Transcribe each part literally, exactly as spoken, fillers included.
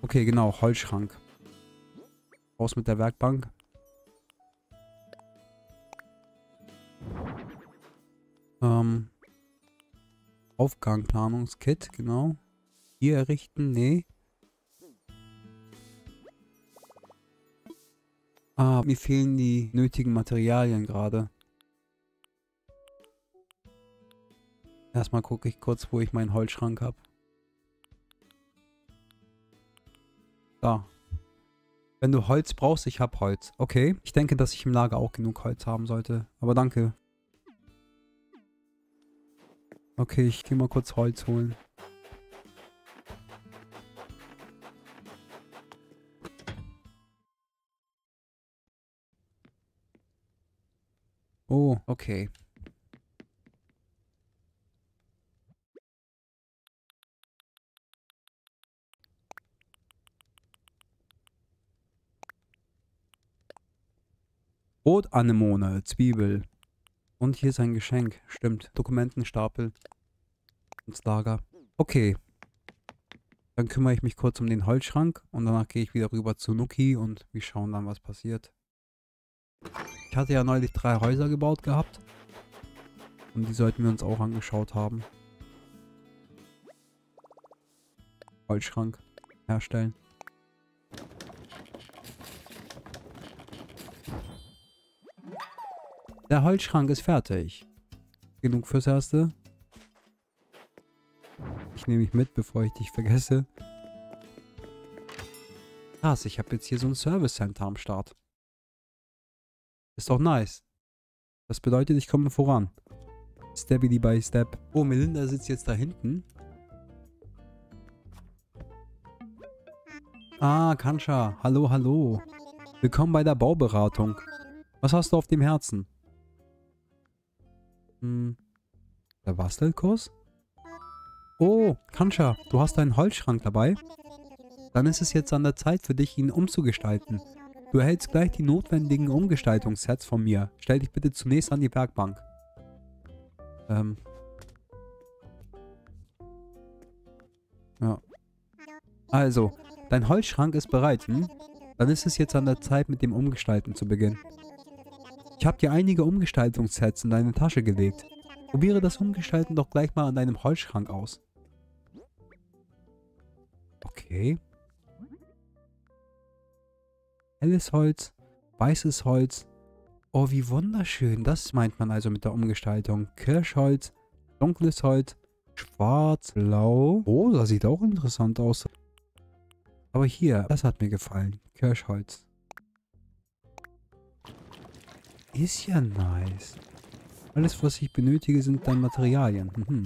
Okay, genau, Holzschrank. Raus mit der Werkbank. Ähm, Aufgabenplanungskit, genau. Hier errichten, nee. Ah, mir fehlen die nötigen Materialien gerade. Erstmal gucke ich kurz, wo ich meinen Holzschrank habe. Da. Wenn du Holz brauchst, ich habe Holz. Okay. Ich denke, dass ich im Lager auch genug Holz haben sollte. Aber danke. Okay, ich gehe mal kurz Holz holen. Oh, okay. Brotanemone, Zwiebel. Und hier ist ein Geschenk. Stimmt. Dokumentenstapel. Ins Lager. Okay. Dann kümmere ich mich kurz um den Holzschrank. Und danach gehe ich wieder rüber zu Nuki. Und wir schauen dann, was passiert. Ich hatte ja neulich drei Häuser gebaut gehabt. Und die sollten wir uns auch angeschaut haben. Holzschrank herstellen. Der Holzschrank ist fertig. Genug fürs Erste. Ich nehme mich mit, bevor ich dich vergesse. Krass, ich habe jetzt hier so ein Service Center am Start. Ist doch nice. Das bedeutet, ich komme voran. Steppity by Step. Oh, Melinda sitzt jetzt da hinten. Ah, Kansha. Hallo, hallo. Willkommen bei der Bauberatung. Was hast du auf dem Herzen? Hm. Der Bastelkurs? Oh, Kansha, du hast einen Holzschrank dabei? Dann ist es jetzt an der Zeit für dich, ihn umzugestalten. Du erhältst gleich die notwendigen Umgestaltungssets von mir. Stell dich bitte zunächst an die Werkbank. Ähm. Ja. Also, dein Holzschrank ist bereit, hm? Dann ist es jetzt an der Zeit, mit dem Umgestalten zu beginnen. Ich habe dir einige Umgestaltungssets in deine Tasche gelegt. Probiere das Umgestalten doch gleich mal an deinem Holzschrank aus. Okay. Helles Holz, weißes Holz. Oh, wie wunderschön. Das meint man also mit der Umgestaltung. Kirschholz, dunkles Holz, schwarz, blau. Oh, das sieht auch interessant aus. Aber hier, das hat mir gefallen. Kirschholz. Ist ja nice. Alles, was ich benötige, sind dann Materialien. Mhm.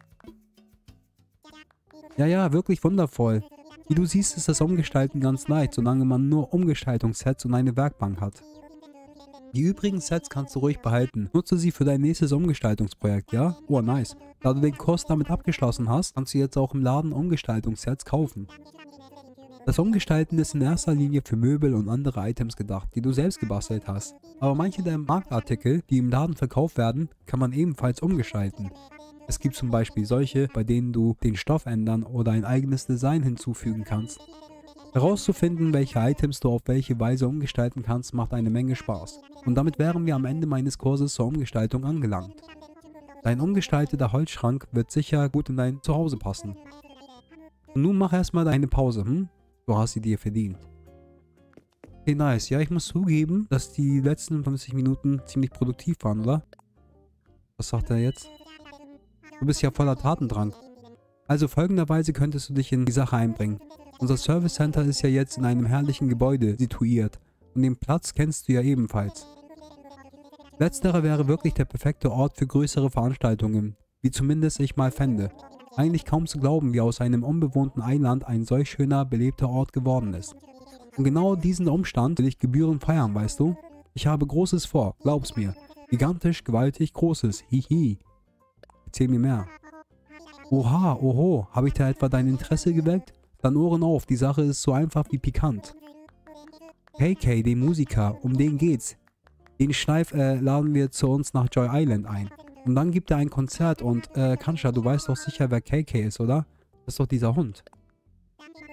Ja, ja, wirklich wundervoll. Wie du siehst, ist das Umgestalten ganz leicht, solange man nur Umgestaltungssets und eine Werkbank hat. Die übrigen Sets kannst du ruhig behalten. Nutze sie für dein nächstes Umgestaltungsprojekt, ja? Oh, nice. Da du den Kurs damit abgeschlossen hast, kannst du jetzt auch im Laden Umgestaltungssets kaufen. Das Umgestalten ist in erster Linie für Möbel und andere Items gedacht, die du selbst gebastelt hast. Aber manche der Marktartikel, die im Laden verkauft werden, kann man ebenfalls umgestalten. Es gibt zum Beispiel solche, bei denen du den Stoff ändern oder ein eigenes Design hinzufügen kannst. Herauszufinden, welche Items du auf welche Weise umgestalten kannst, macht eine Menge Spaß. Und damit wären wir am Ende meines Kurses zur Umgestaltung angelangt. Dein umgestalteter Holzschrank wird sicher gut in dein Zuhause passen. Und nun mach erstmal deine Pause, hm? Du hast sie dir verdient. Okay, nice. Ja, ich muss zugeben, dass die letzten fünfzig Minuten ziemlich produktiv waren, oder? Was sagt er jetzt? Du bist ja voller Tatendrang. Also folgenderweise könntest du dich in die Sache einbringen. Unser Service Center ist ja jetzt in einem herrlichen Gebäude situiert. Und den Platz kennst du ja ebenfalls. Letzterer wäre wirklich der perfekte Ort für größere Veranstaltungen, wie zumindest ich mal fände. Eigentlich kaum zu glauben, wie aus einem unbewohnten Eiland ein solch schöner, belebter Ort geworden ist. Und genau diesen Umstand will ich gebührend feiern, weißt du? Ich habe Großes vor, glaub's mir. Gigantisch, gewaltig, Großes, hihi. Erzähl mir mehr. Oha, oho, habe ich da etwa dein Interesse geweckt? Dann Ohren auf, die Sache ist so einfach wie pikant. K K, den Musiker, um den geht's. Den Schleif äh, laden wir zu uns nach Joy Island ein. Und dann gibt er ein Konzert und, äh, Kansha, du weißt doch sicher, wer K K ist, oder? Das ist doch dieser Hund.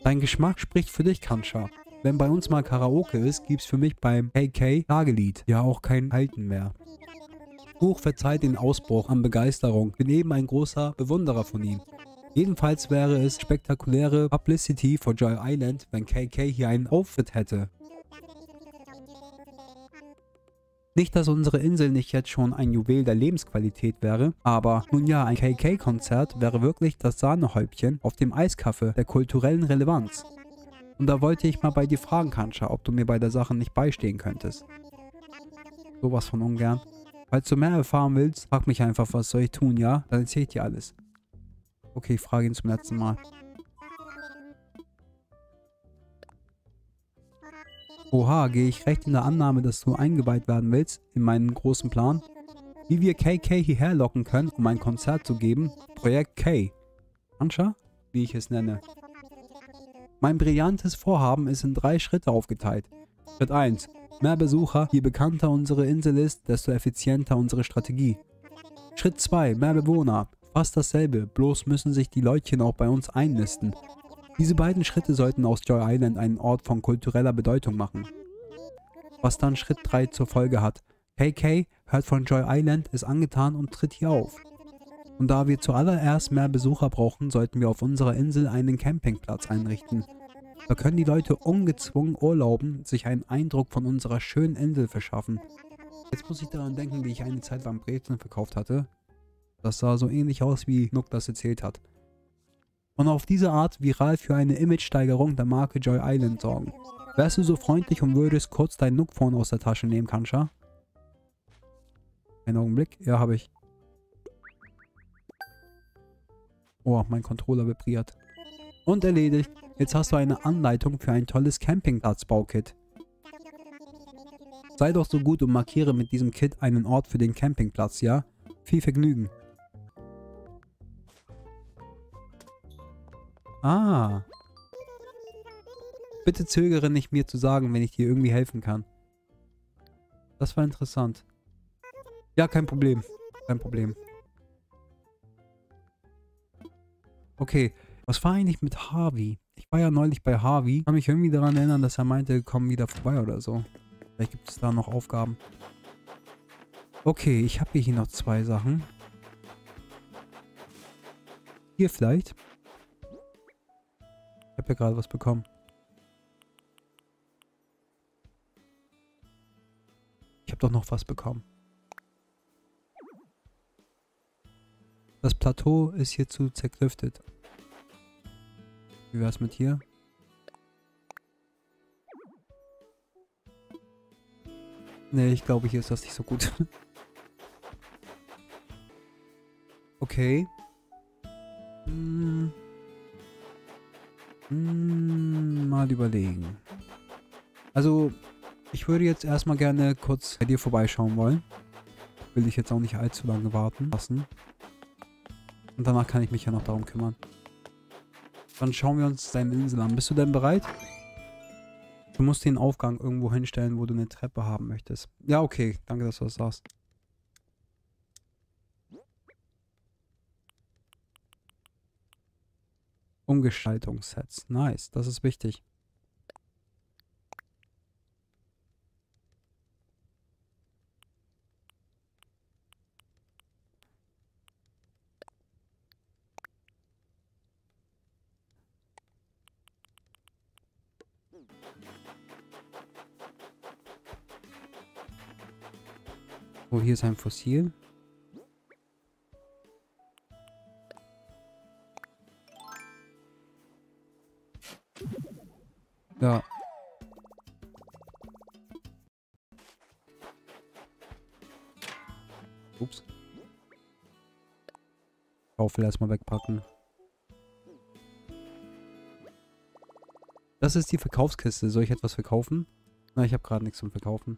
Dein Geschmack spricht für dich, Kancha. Wenn bei uns mal Karaoke ist, gibt's für mich beim K K Klagelied ja auch kein Halten mehr. Buch verzeiht den Ausbruch an Begeisterung, bin eben ein großer Bewunderer von ihm. Jedenfalls wäre es spektakuläre Publicity für Joy Island, wenn K K hier einen Auftritt hätte. Nicht, dass unsere Insel nicht jetzt schon ein Juwel der Lebensqualität wäre, aber nun ja, ein K K-Konzert wäre wirklich das Sahnehäubchen auf dem Eiskaffee der kulturellen Relevanz. Und da wollte ich mal bei dir fragen, Kancha, ob du mir bei der Sache nicht beistehen könntest. Sowas von ungern. Falls du mehr erfahren willst, frag mich einfach, was soll ich tun, ja? Dann erzähl ich dir alles. Okay, ich frage ihn zum letzten Mal. Oha, gehe ich recht in der Annahme, dass du eingeweiht werden willst in meinen großen Plan? Wie wir K K hierher locken können, um ein Konzert zu geben? Projekt K. Kancha? Wie ich es nenne. Mein brillantes Vorhaben ist in drei Schritte aufgeteilt. Schritt eins. Mehr Besucher, je bekannter unsere Insel ist, desto effizienter unsere Strategie. Schritt zwei. Mehr Bewohner. Fast dasselbe, bloß müssen sich die Leutchen auch bei uns einnisten. Diese beiden Schritte sollten aus Joy Island einen Ort von kultureller Bedeutung machen. Was dann Schritt drei zur Folge hat. K K hört von Joy Island, ist angetan und tritt hier auf. Und da wir zuallererst mehr Besucher brauchen, sollten wir auf unserer Insel einen Campingplatz einrichten. Da können die Leute ungezwungen urlauben, sich einen Eindruck von unserer schönen Insel verschaffen. Jetzt muss ich daran denken, wie ich eine Zeit lang Brezeln verkauft hatte. Das sah so ähnlich aus, wie Nook das erzählt hat. Und auf diese Art viral für eine Imagesteigerung der Marke Joy Island sorgen. Wärst du so freundlich und würdest kurz dein Nook-Phone aus der Tasche nehmen, Kancha? Einen Augenblick. Ja, habe ich. Oh, mein Controller vibriert. Und erledigt. Jetzt hast du eine Anleitung für ein tolles Campingplatz-Baukit. Sei doch so gut und markiere mit diesem Kit einen Ort für den Campingplatz, ja? Viel Vergnügen. Ah. Bitte zögere nicht, mir zu sagen, wenn ich dir irgendwie helfen kann. Das war interessant. Ja, kein Problem. Kein Problem. Okay, was war eigentlich mit Harvey? Ich war ja neulich bei Harvey. Ich kann mich irgendwie daran erinnern, dass er meinte, komm wieder vorbei oder so. Vielleicht gibt es da noch Aufgaben. Okay, ich habe hier noch zwei Sachen. Hier vielleicht. Ich habe ja gerade was bekommen. Ich habe doch noch was bekommen. Das Plateau ist hierzu zerklüftet. Wie wär's mit hier? Nee, ich glaube, hier ist das nicht so gut. Okay. Hm. Hm, mal überlegen. Also, ich würde jetzt erstmal gerne kurz bei dir vorbeischauen wollen. Will ich jetzt auch nicht allzu lange warten lassen. Und danach kann ich mich ja noch darum kümmern. Dann schauen wir uns deine Insel an. Bist du denn bereit? Du musst den Aufgang irgendwo hinstellen, wo du eine Treppe haben möchtest. Ja, okay. Danke, dass du das sagst. Umgestaltungssets. Nice. Das ist wichtig. Oh, hier ist ein Fossil. Ja. Ups. Schaufel erstmal wegpacken. Das ist die Verkaufskiste. Soll ich etwas verkaufen? Na, ich habe gerade nichts zum Verkaufen.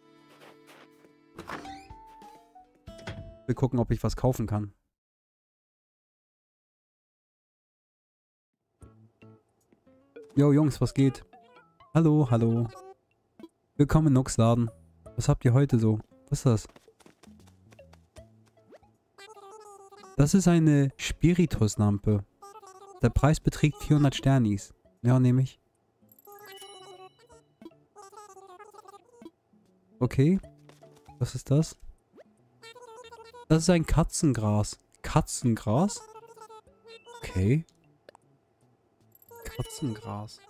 Wir gucken, ob ich was kaufen kann. Jo, Jungs, was geht? Hallo, hallo. Willkommen in Nooks Laden. Was habt ihr heute so? Was ist das? Das ist eine Spirituslampe. Der Preis beträgt vierhundert Sternis. Ja, nehme ich. Okay. Was ist das? Das ist ein Katzengras. Katzengras? Okay. Katzengras.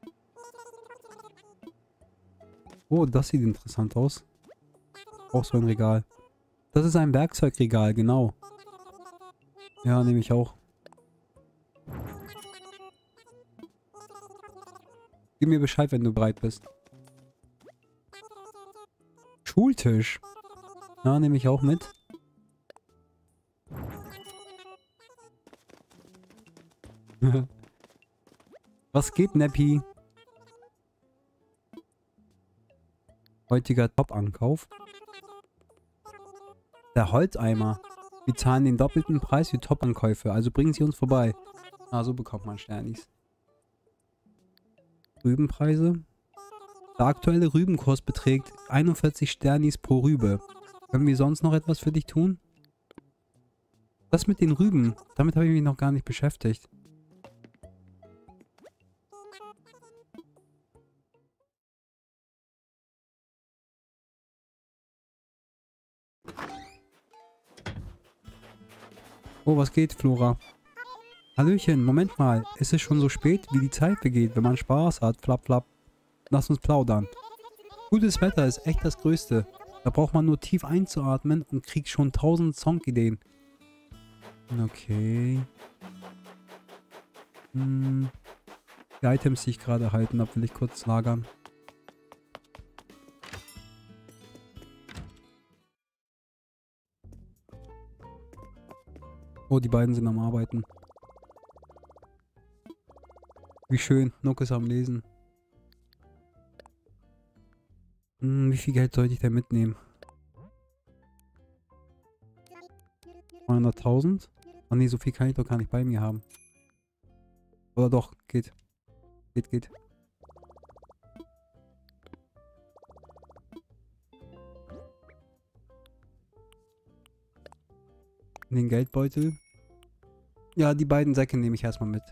Oh, das sieht interessant aus. Auch so ein Regal. Das ist ein Werkzeugregal, genau. Ja, nehme ich auch. Gib mir Bescheid, wenn du bereit bist. Schultisch. Ja, nehme ich auch mit. Was geht, Neppi? Heutiger Top-Ankauf. Der Holzeimer. Wir zahlen den doppelten Preis für Top-Ankäufe, also bringen Sie uns vorbei. Ah, so bekommt man Sternis. Rübenpreise. Der aktuelle Rübenkurs beträgt einundvierzig Sternis pro Rübe. Können wir sonst noch etwas für dich tun? Das mit den Rüben, damit habe ich mich noch gar nicht beschäftigt. Oh, was geht, Flora? Hallöchen, Moment mal. Ist es schon so spät, wie die Zeit vergeht, wenn man Spaß hat? Flapp, flapp. Lass uns plaudern. Gutes Wetter ist echt das Größte. Da braucht man nur tief einzuatmen und kriegt schon tausend Songideen. Okay. Hm. Die Items, die ich gerade erhalten habe, will ich kurz lagern. Oh, die beiden sind am Arbeiten. Wie schön. Nook ist am Lesen. Hm, wie viel Geld sollte ich denn mitnehmen? zweihunderttausend? Oh ne, so viel kann ich doch gar nicht bei mir haben. Oder doch, geht. Geht, geht. In den Geldbeutel. Ja, die beiden Säcke nehme ich erstmal mit.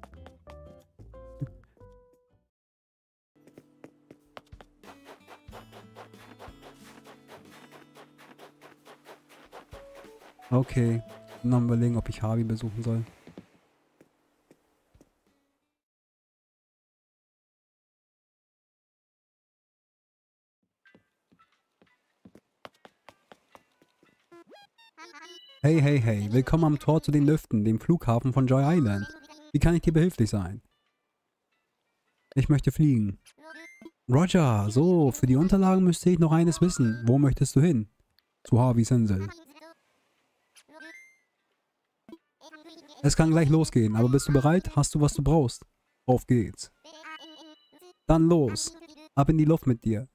Okay. Noch mal überlegen, ob ich Harvey besuchen soll. Hey, hey, hey. Willkommen am Tor zu den Lüften, dem Flughafen von Joy Island. Wie kann ich dir behilflich sein? Ich möchte fliegen. Roger, so, für die Unterlagen müsste ich noch eines wissen. Wo möchtest du hin? Zu Harveys Insel. Es kann gleich losgehen, aber bist du bereit? Hast du, was du brauchst? Auf geht's. Dann los. Ab in die Luft mit dir.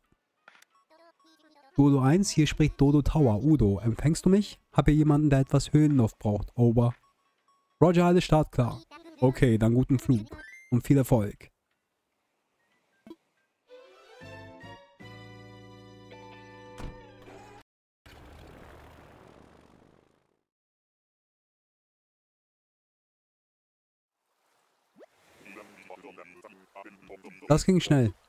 Dodo eins, hier spricht Dodo Tower. Udo, empfängst du mich? Hab hier jemanden, der etwas Höhenluft braucht. Over. Roger, alles startklar. Okay, dann guten Flug. Und viel Erfolg. Das ging schnell.